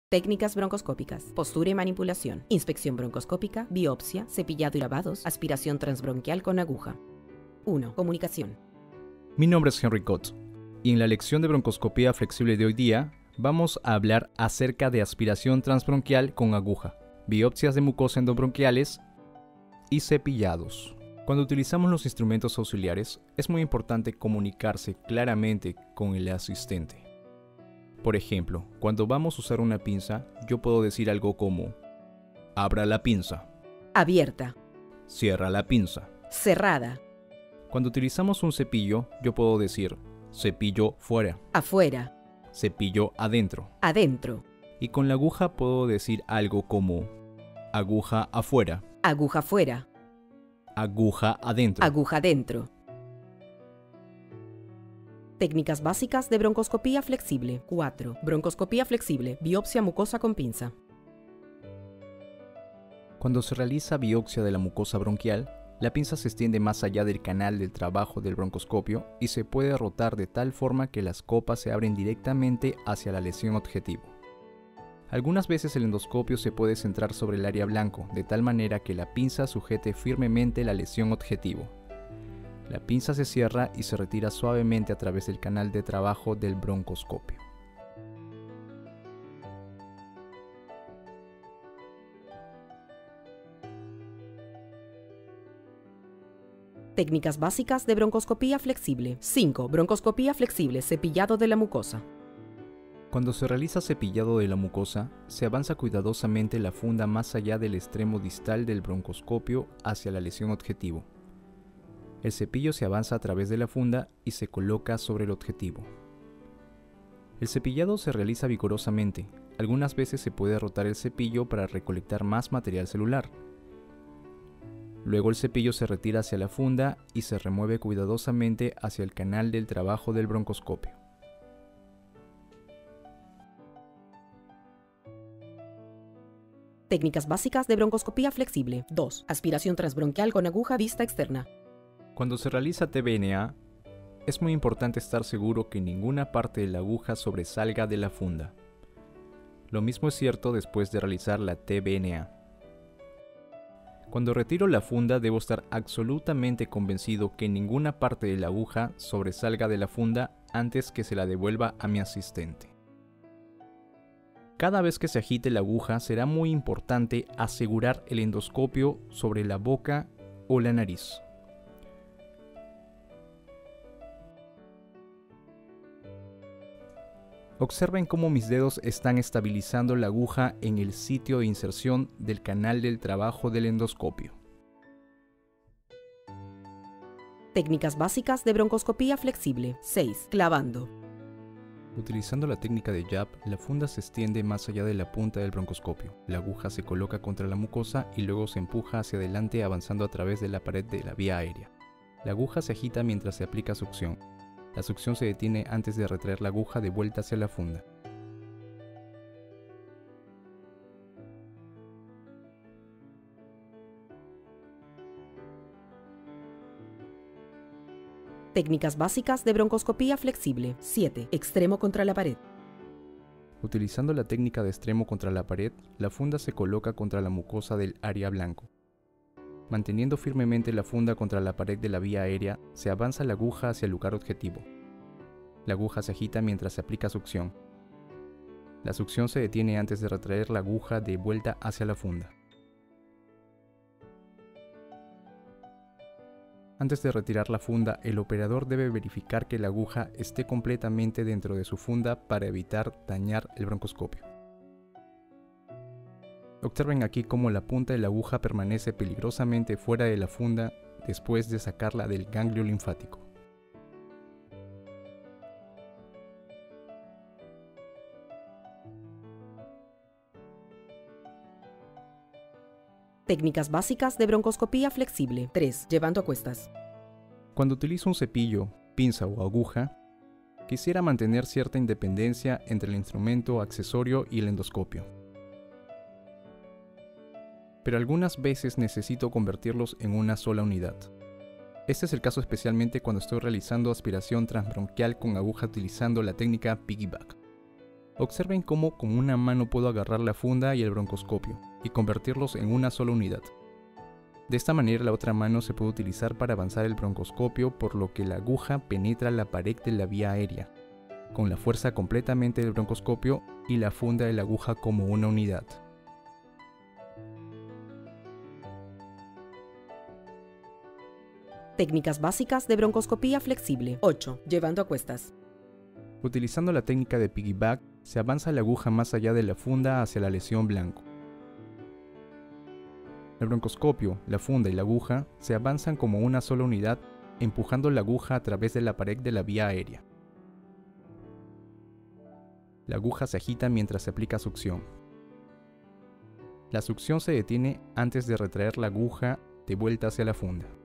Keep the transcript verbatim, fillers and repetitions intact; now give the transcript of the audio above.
Técnicas broncoscópicas, postura y manipulación, inspección broncoscópica, biopsia, cepillado y lavados, aspiración transbronquial con aguja. uno. Comunicación. Mi nombre es Henry Cott, y en la lección de broncoscopía flexible de hoy día vamos a hablar acerca de aspiración transbronquial con aguja, biopsias de mucosa endobronquiales y cepillados. Cuando utilizamos los instrumentos auxiliares, es muy importante comunicarse claramente con el asistente. Por ejemplo, cuando vamos a usar una pinza, yo puedo decir algo como: abra la pinza, Abierta, cierra la pinza. cerrada, Cuando utilizamos un cepillo, yo puedo decir cepillo fuera, afuera, cepillo adentro. adentro, Y con la aguja puedo decir algo como aguja afuera, aguja fuera, aguja adentro. aguja dentro. Técnicas básicas de broncoscopía flexible. cuatro. Broncoscopía flexible, biopsia mucosa con pinza. Cuando se realiza biopsia de la mucosa bronquial, la pinza se extiende más allá del canal del trabajo del broncoscopio y se puede rotar de tal forma que las copas se abren directamente hacia la lesión objetivo. Algunas veces el endoscopio se puede centrar sobre el área blanco, de tal manera que la pinza sujete firmemente la lesión objetivo. La pinza se cierra y se retira suavemente a través del canal de trabajo del broncoscopio. Técnicas básicas de broncoscopía flexible. cinco. Broncoscopía flexible, cepillado de la mucosa. Cuando se realiza cepillado de la mucosa, se avanza cuidadosamente la funda más allá del extremo distal del broncoscopio hacia la lesión objetivo. El cepillo se avanza a través de la funda y se coloca sobre el objetivo. El cepillado se realiza vigorosamente. Algunas veces se puede rotar el cepillo para recolectar más material celular. Luego el cepillo se retira hacia la funda y se remueve cuidadosamente hacia el canal del trabajo del broncoscopio. Técnicas básicas de broncoscopía flexible. dos. Aspiración transbronquial con aguja vista externa. Cuando se realiza T B N A, es muy importante estar seguro que ninguna parte de la aguja sobresalga de la funda. Lo mismo es cierto después de realizar la T B N A. Cuando retiro la funda debo estar absolutamente convencido que ninguna parte de la aguja sobresalga de la funda antes que se la devuelva a mi asistente. Cada vez que se agite la aguja será muy importante asegurar el endoscopio sobre la boca o la nariz. Observen cómo mis dedos están estabilizando la aguja en el sitio de inserción del canal del trabajo del endoscopio. Técnicas básicas de broncoscopía flexible. seis. Clavando. Utilizando la técnica de jab, la funda se extiende más allá de la punta del broncoscopio. La aguja se coloca contra la mucosa y luego se empuja hacia adelante avanzando a través de la pared de la vía aérea. La aguja se agita mientras se aplica succión. La succión se detiene antes de retraer la aguja de vuelta hacia la funda. Técnicas básicas de broncoscopía flexible. siete. Extremo contra la pared. Utilizando la técnica de extremo contra la pared, la funda se coloca contra la mucosa del área blanco. Manteniendo firmemente la funda contra la pared de la vía aérea, se avanza la aguja hacia el lugar objetivo. La aguja se agita mientras se aplica succión. La succión se detiene antes de retraer la aguja de vuelta hacia la funda. Antes de retirar la funda, el operador debe verificar que la aguja esté completamente dentro de su funda para evitar dañar el broncoscopio. Observen aquí cómo la punta de la aguja permanece peligrosamente fuera de la funda después de sacarla del ganglio linfático. Técnicas básicas de broncoscopía flexible. tres. Llevando a cuestas. Cuando utilizo un cepillo, pinza o aguja, quisiera mantener cierta independencia entre el instrumento accesorio y el endoscopio. Pero algunas veces necesito convertirlos en una sola unidad. Este es el caso especialmente cuando estoy realizando aspiración transbronquial con aguja utilizando la técnica piggyback. Observen cómo con una mano puedo agarrar la funda y el broncoscopio y convertirlos en una sola unidad. De esta manera la otra mano se puede utilizar para avanzar el broncoscopio, por lo que la aguja penetra la pared de la vía aérea, con la fuerza completamente del broncoscopio y la funda de la aguja como una unidad. Técnicas básicas de broncoscopía flexible. ocho. Llevando a cuestas. Utilizando la técnica de piggyback, se avanza la aguja más allá de la funda hacia la lesión blanco. El broncoscopio, la funda y la aguja se avanzan como una sola unidad, empujando la aguja a través de la pared de la vía aérea. La aguja se agita mientras se aplica succión. La succión se detiene antes de retraer la aguja de vuelta hacia la funda.